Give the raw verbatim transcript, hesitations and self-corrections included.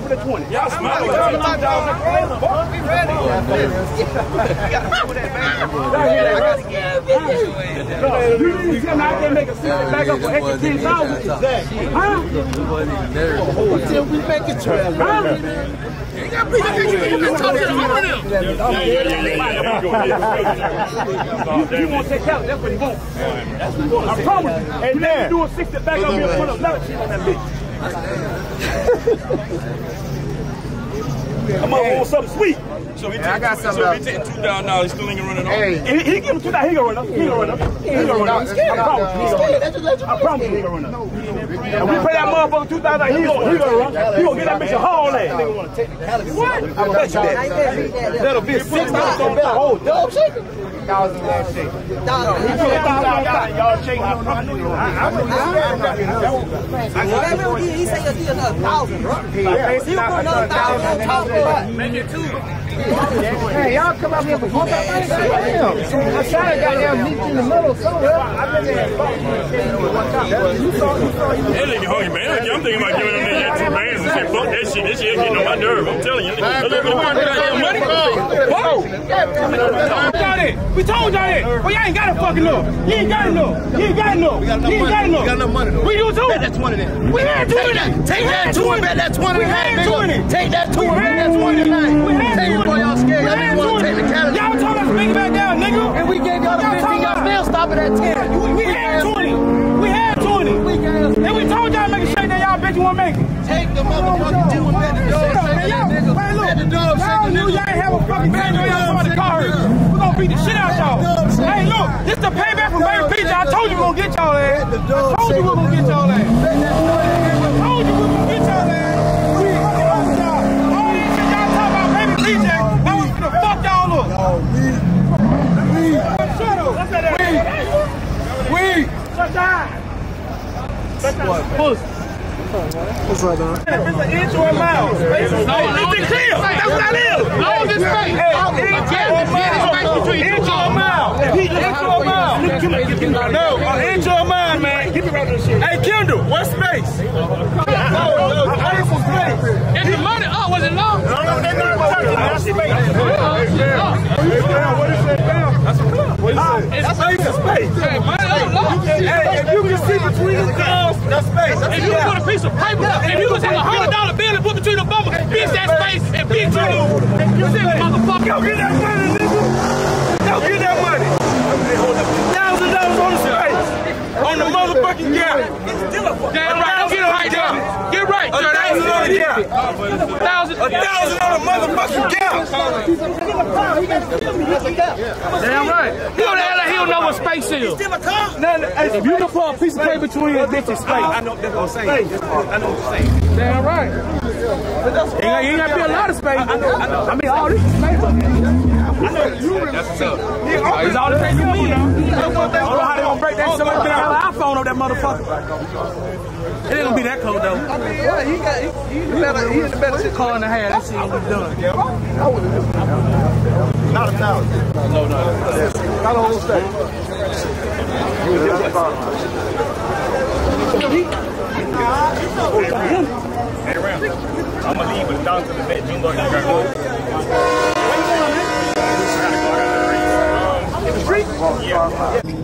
for the twenty. Y'all smart. We ready. We ready. You got to put that back. You didn't tell me I can't make a sixty back up for extra ten thousand. Huh? Until we make it twelve. Huh? You got to talk to the owner now. You want to take out, that's what he wants. I promise you. And then you do a sixty back up here and put another shit on that bitch. I'm up on something sweet. So he yeah, taking so he taking two down now. He still ain't running off. Hey, he, he give him two down. He gonna run up. He gonna run up. He gonna run up. I promise you, he gonna run up. And we pay that motherfucker two thousand. He gonna he gonna run. He gonna get that bitch a haul ass. What? I bet you that. That'll be six dollars on that whole dub shaking. Thousand dollars shaking. He put a thousand dollars. Y'all shaking. I know you. I know you. He said you'll do another thousand, bro. He will put another thousand on top of that. Make it two. Hey, y'all come up here for four thousand. I tried to goddamn meet you in the middle somewhere. I've been there. Hey, nigga, hungry, man. I'm thinking about giving them that two bands and say, fuck that shit. This shit getting on my nerve. I'm telling you. We told y'all that. Well, y'all ain't got to fucking know. You ain't got to know. You ain't got to know. You ain't got to know. We got enough money though. We do too. Bet that twenty then. We had twenty. Take that two and bet that twenty. We had twenty. Take that two and bet that twenty tonight. We had twenty. Boy, y'all scared. Y'all didn't want to take the calendar. Y'all told us to bring it back down, nigga. And we gave y'all the fifteen. Y'all still stopping at ten. We had twenty. We had twenty. And we told y'all to make a shake that y'all bet you won't make it. Take the motherfucking two and bet the dog shaking that nigga. Bet the dog shaking nigga. Y'all ain't have a fucking band on y'all part of the car. We're gonna beat the shit out y'all. Hey, look, this the payback from Baby Pizza. I told you we're gonna get y'all ass. I told you we're gonna get y'all ass. I told you we're gonna get y'all ass. We all this shit y'all talk about Baby Pizza. Now we're gonna fuck y'all up. We, shut up. We, we, shut down. Shut down. Pussy. What's right now? It's an inch or a mile. No, it's clear. That's what that is. All this space. Hey, inch or a mile. Inch or a mile. No, an inch or a mile, man. Hey, Kendall, what space? I ain't for space. And the money, oh, was it long? No, no, they're not touching that space. What is that down? That's a club. What is that? That's space is space. Hey, if you can see between the cars, that's space. If you put a piece of paper, if you was in a hundred dollar bill and put between the bumper, bitch that space and bitch you. You see that motherfucker? Go get that money, nigga. Go get that money. Thousand dollars on the space. On the motherfucking gap. Damn right. Get it right now. Get right, sir. A thousand on the gap. Thousand. A thousand on the motherfucking gap. Damn right. He don't act like he don't know what space is. Still a car? If you can put a piece of paper between your bitch and space. I know that's what I'm saying. I know what you're saying. Damn right. You ain't got to be a lot of space. I know. I know. I mean, all this is space. I know you really. That's what's up. It's all the space you need. I don't know how they gonna break that. Somebody gonna have an iPhone on that motherfucker. It ain't gonna be that cold though. I mean, yeah, he got, he, he better, he in the better shit. Car in the hand, that shit gonna be done. Not a thousand. No, no. Not a whole stack. Hey, Ram. I'm gonna leave with down to the bed. Jumbo, you gotta go. Where you going, man? I gotta go. I gotta go. In the street? Yeah.